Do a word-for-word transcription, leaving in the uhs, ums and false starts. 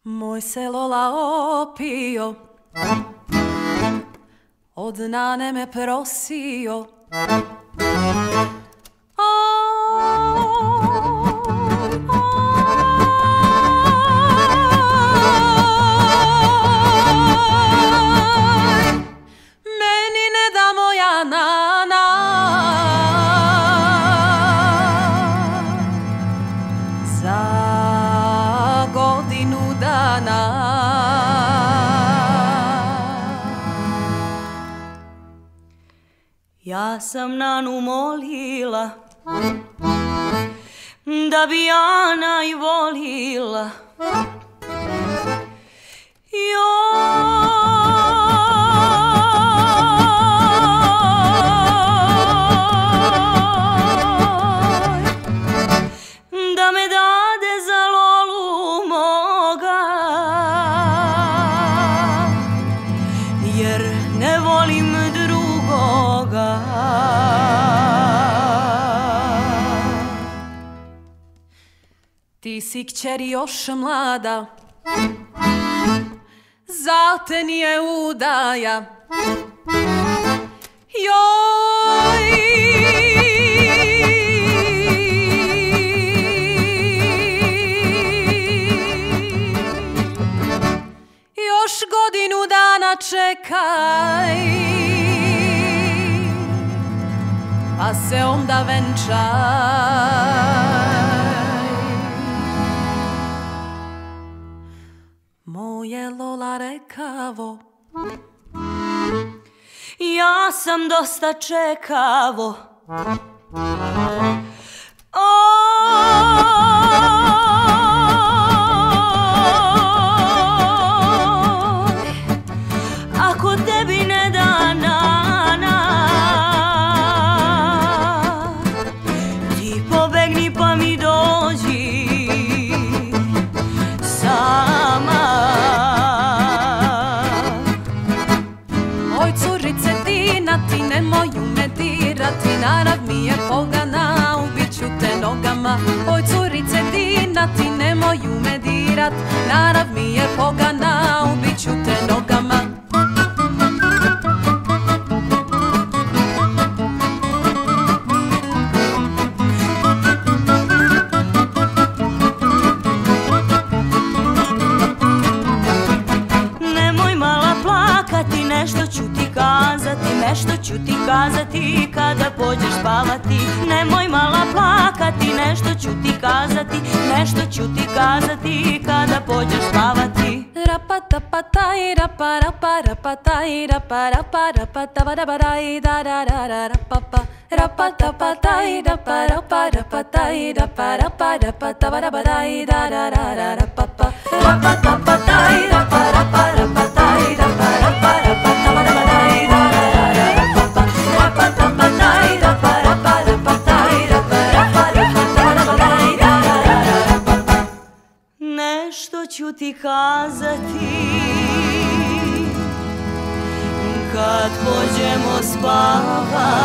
Moj se Lola opio, od nane me prosio. Meni ne da moja nana, za godinu dana. Ja sam nanu molila da bi ja naj volila. Da me dade za Lolu moga, jer ne volim drugoga. Ti si kćeri još mlada, za te nije udaja. Joj, još godinu dana čekaj, pa se onda venčaj. Moje Lola rekavo, ja sam dosta čekavo. Ako tebi ne da nana, ti pobegni pa mi dođi sama. Oj curice Dina, ti nemoju me dirati, narav mi je pogana, ubit ću te nogama. Oj curice Dina, ti nemoju me dirat, narav mi je pogana, ubit ću te nogama. Nešto ću ti kazati, nešto ću ti kazati kada pođeš spavati. Nemoj mala plakati, nešto ću ti kazati, nešto ću ti kazati kada pođeš spavati. Rapa tapa taj rapa rapa rapa taj rapa rapa rapa tava rapa daj da da da da rapa pa. Rapa tapa taj rapa rapa rapa taj rapa rapa rapa tava rapa daj da da da da rapa pa. Rapa tapa taj rapa rapa rapa taj rapa rapa rapa tava rapa daj da da da da rapa pa. Rapa tapa taj rapa rapa rapa taj rapa rapa rapa tava rapa daj da da da da rapa pa. Nešto ću ti kazati kad pođemo spavati.